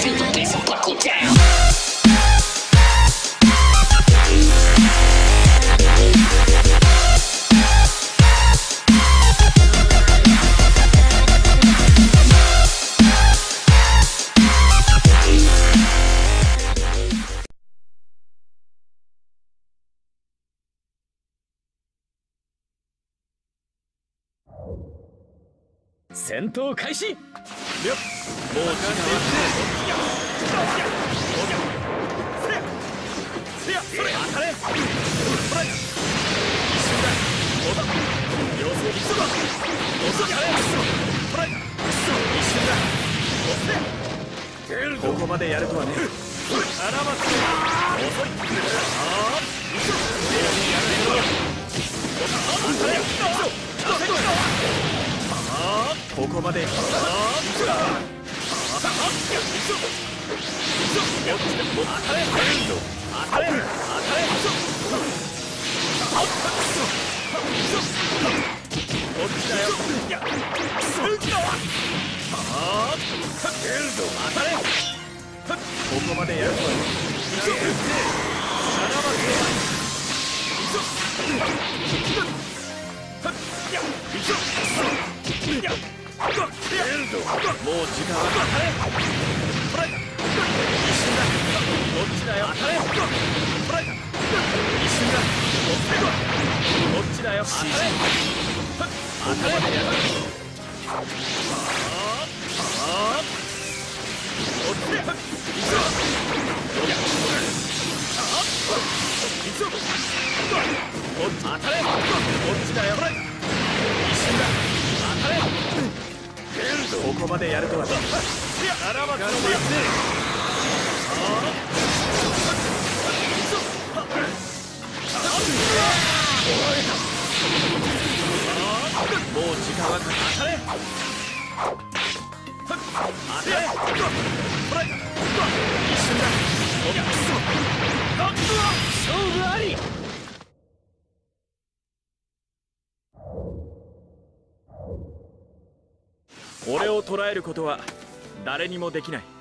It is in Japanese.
feel the bass and buckle down. 戦闘開始。もう時間はせやそれ当たれ。一瞬だ。おだ様子を見つけろ。遅かれ。トライ。一瞬だ。遅れ。ここまでやるとはね。あらばつ遅い。ああ当たれ。ここまで。当たれ。こっちだよ。いや、当たれ。ここまでやるとはね。もう時間は当たれ。トライだ。一瞬だ。こっちだよ。当たれ。トライだ。一瞬だ。こっちだよ。当たれ。当たれ。やる。こっちだ。当たれ。こっちだよ。一瞬だ。当たれ。ここまでやるとはね。あらばつの前。もう時間は当たれ。当たれ。一瞬だ。勝負あり。俺を捕らえることは誰にもできない。